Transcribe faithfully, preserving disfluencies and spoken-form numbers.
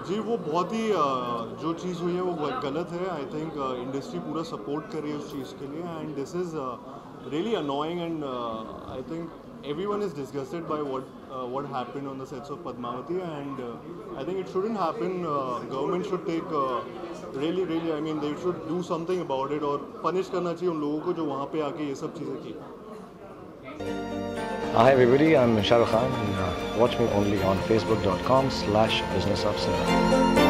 जी वो बहुत ही uh, जो चीज़ हुई है वो ग- गलत है. आई थिंक इंडस्ट्री पूरा सपोर्ट कर रही है उस चीज़ के लिए, and this is really annoying, and I think everyone is disgusted by what uh, what happened on the sets of Padmavati, and uh, I think it shouldn't happen. Uh, government should take uh, really really I mean they should do something about it, और punish करना चाहिए उन लोगों को जो वहाँ पे आके ये सब चीज़ें की. Hi everybody, I'm Shah Rukh Khan and uh, watch me only on facebook dot com slash business of cinema.